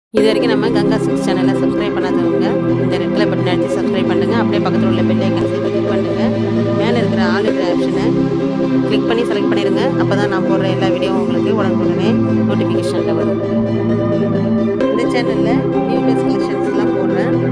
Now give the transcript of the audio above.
இது வரைக்கும் நம்ம கங்கா சிக்ஸ் சேனலை சப்ஸ்கிரைப் பண்ணாதவங்க இந்த ரெட் கலர் பட்டன் அடித்து சப்ஸ்கிரைப் பண்ணுங்க. அப்படியே பக்கத்தில் உள்ள பெல் ஐக்கன் கிளிக் பண்ணுங்க. மேலே இருக்கிற ஆல் இருக்கிற ஆப்ஷனை கிளிக் பண்ணி செலக்ட் பண்ணிடுங்க. அப்போ தான் நான் போடுற எல்லா வீடியோவும் உங்களுக்கு உடனுக்குடனே நோட்டிஃபிகேஷனில் வரும். இந்த சேனலில் நியூ ட்ரெஸ் கலெக்ஷன்ஸ்லாம் போடுறேன்.